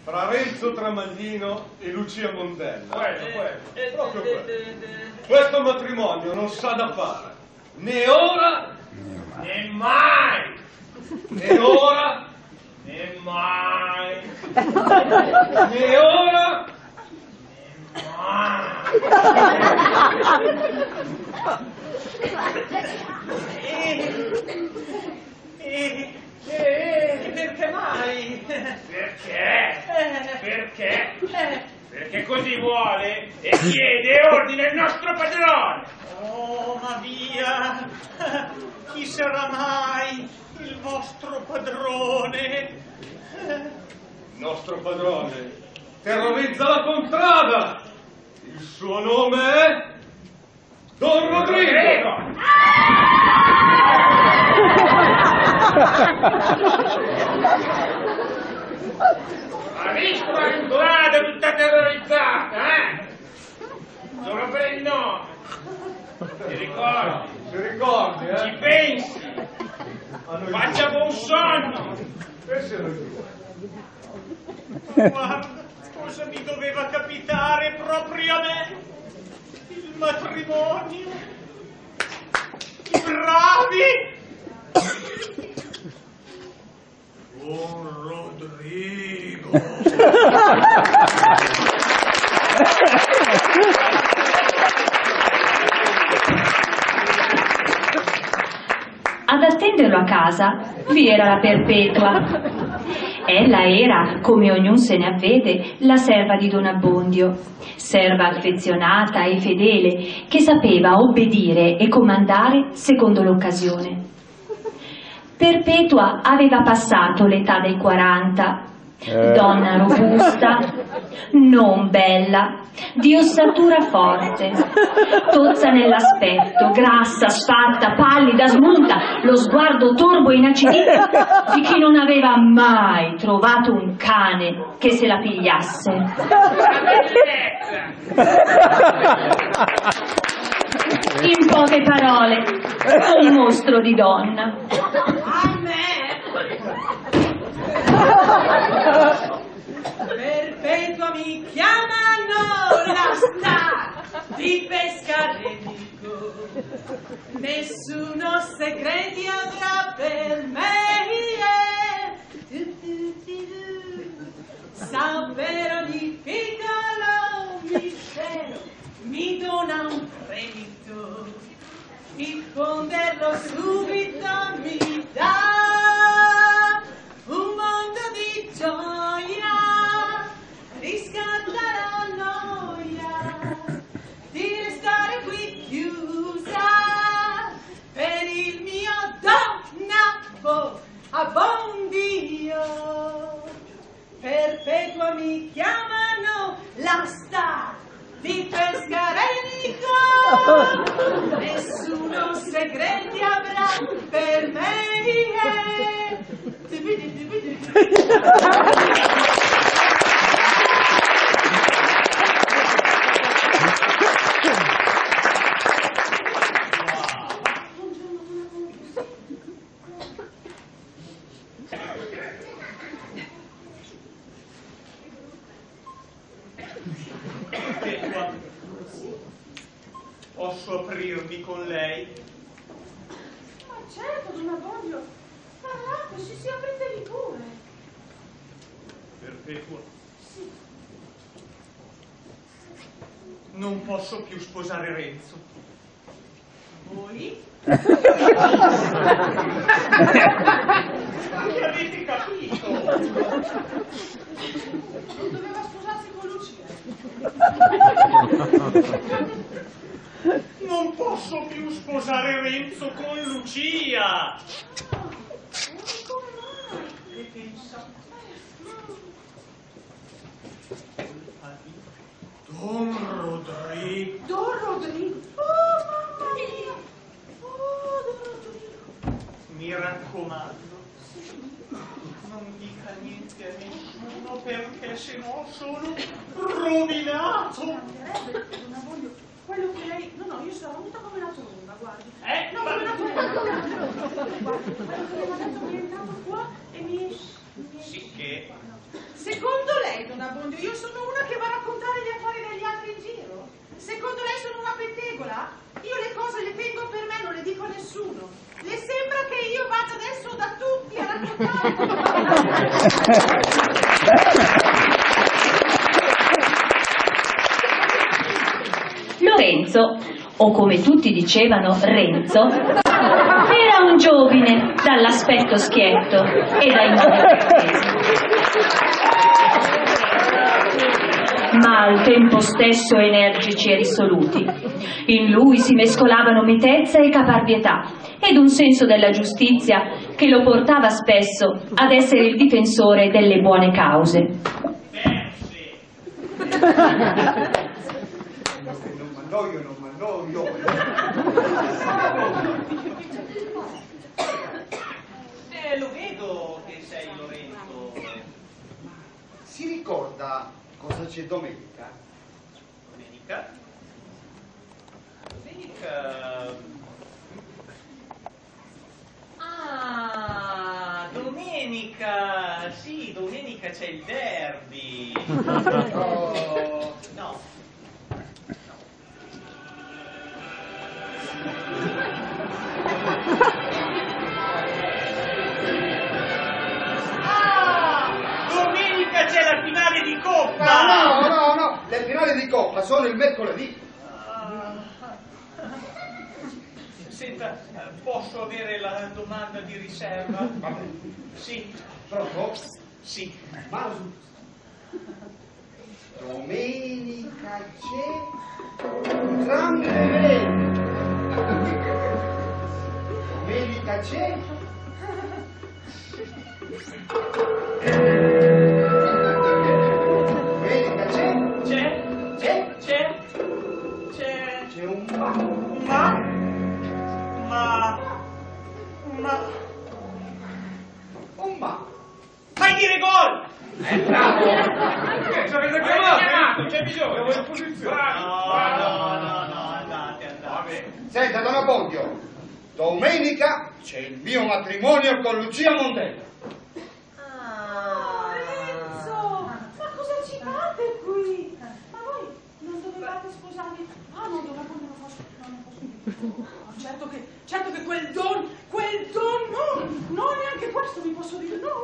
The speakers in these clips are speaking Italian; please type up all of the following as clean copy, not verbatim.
Fra Renzo Tramaglino e Lucia Montella. Proprio quello. Questo matrimonio non sa da fare. Né ora, né mai. Né ora, né mai. Né ora, né mai. Perché mai? Perché? Perché così vuole e chiede e ordina il nostro padrone. Oh, ma via! Chi sarà mai il vostro padrone? Il nostro padrone terrorizza la contrada. Il suo nome è Don Rodrigo. Ha visto la contrada tutta terrorizzata, eh? Solo per il nome. Ti ricordi? Si ricordi, eh? Ci pensi? Faccia buon sonno. Pensano giù. Guarda, cosa mi doveva capitare proprio a me? Il matrimonio? I bravi? Don Rodrigo. Ad attenderlo a casa vi era la Perpetua. Ella era, come ognuno se ne avvede, la serva di Don Abbondio, serva affezionata e fedele che sapeva obbedire e comandare secondo l'occasione. Perpetua aveva passato l'età dei 40, donna robusta, non bella, di ossatura forte, tozza nell'aspetto, grassa, sfatta, pallida, smunta, lo sguardo torbo e inacidito di chi non aveva mai trovato un cane che se la pigliasse. In poche parole, un mostro di donna. A me! Perpetua mi chiamano la star di Pescarenico. Nessuno segreti avrà per me. Sapere ogni piccolo mistero mi dona un credito. Diffonderlo subito mi dà un mondo di gioia, riscatta la noia di restare qui chiusa per il mio donna a buon Dio. Perpetua mi chiamano la star di Pescarenico, nessuno segreti avrà per me. Posso aprirmi con lei? Ma certo, Don Abbondio, parlate, si apritevi pure. Perpetua, Sì. non posso più sposare Renzo. Voi? Che avete capito? Non doveva sposarsi con Lucia. Non posso più sposare Renzo con Lucia. Come mai? Che pensa? Don Rodrigo. Don Rodrigo. Oh, mamma mia. Oh, Don Rodrigo. Mi raccomando, non dica niente a nessuno perché sennò sono rovinato. Mancherebbe, Don Abbondio, quello che lei... No, io sono venuta come una tromba, guardi. No, Ma- come una tromba. Guardi, quello che mi ha detto mi è entrato qua e mi è... Sì che... Secondo lei Abbondio, io sono una che va a raccontare gli affari degli altri in giro. Secondo lei sono una pettegola? Io le cose le tengo per me, non le dico a nessuno. Le sembra che io vada adesso da tutti a raccontare? Lorenzo, o come tutti dicevano Renzo, era un giovine dall'aspetto schietto e dai modi cortesi, ma al tempo stesso energici e risoluti. In lui si mescolavano mitezza e caparbietà ed un senso della giustizia che lo portava spesso ad essere il difensore delle buone cause. Non m'annoio. Lo vedo che sei Lorenzo. Si ricorda cosa c'è domenica? Domenica? Domenica... Ah, domenica... Sì, domenica c'è il derby. Oh, No. Domenica c'è la finale di Coppa! no, le finali di Coppa sono il mercoledì. Senta, posso avere la domanda di riserva? Vabbè. Sì, Pronto? sì. Ma domenica c'è entrambe le domenica c'è domenica c'è un ma Fai dire gol! bravo. Ci avete chiamato? C'è bisogno! Siamo in posizione. No, andate. Senta, Don Abbondio, domenica c'è il mio matrimonio con Lucia Montella. Lorenzo, ma cosa ci fate qui? Ma voi non dovevate sposarvi? Ah, no, Don Abbondio, non posso dire. Certo che quel don, no, neanche questo vi posso dire, no.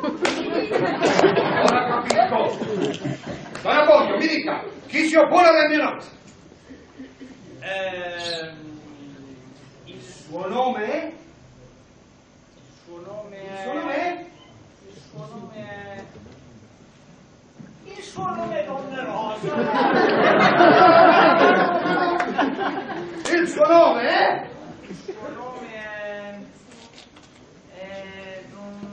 Ora capisco. Don Abbondio, mi dica, chi si oppone alle mie nozze? Il Suo nome è? suo nome Il è... suo nome è? Il suo nome è Donna Rosa. Il suo nome è? Il suo nome è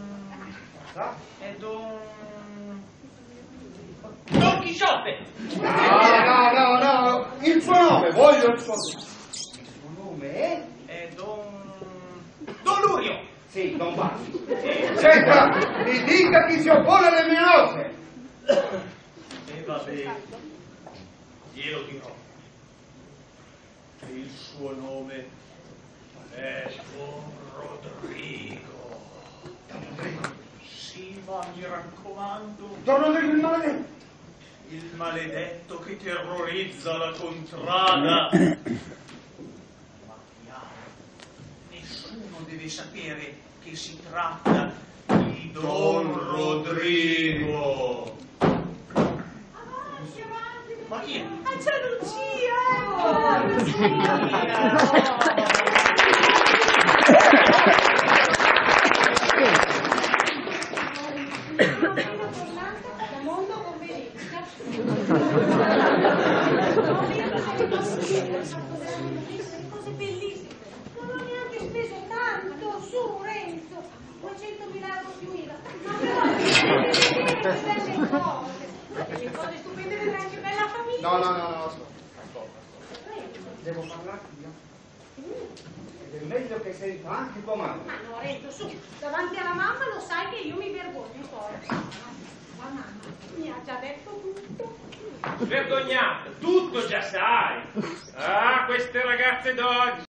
Don Chisciotte. No. Il suo nome, voglio il suo nome. Il suo nome è? È Don Lurio. Sì, Don Basti. Senta, mi dica chi si oppone alle mie nozze. E vabbè, glielo dirò. Il suo nome è Don Rodrigo. Sì, ma mi raccomando, Don Rodrigo il maledetto. il maledetto che terrorizza la contrada. Ma piano, nessuno deve sapere che si tratta di Don Rodrigo. Avanti. Ma chi è? Ah, c'è Lucia, Da mondo con Venezia. cose bellissime. Non ho neanche speso tanto su Renzo. 200.000 euro più IVA. Ma però le cose stupende vedrai anche bella famiglia. No, ascolta. Devo parlarti io. Ed è meglio che senta anche tua mamma. Ma no, Renzo, su, davanti alla mamma lo sai che io mi vergogno poi. La mamma mi ha già detto tutto. Vergognato, tutto già sai. Ah, queste ragazze d'oggi.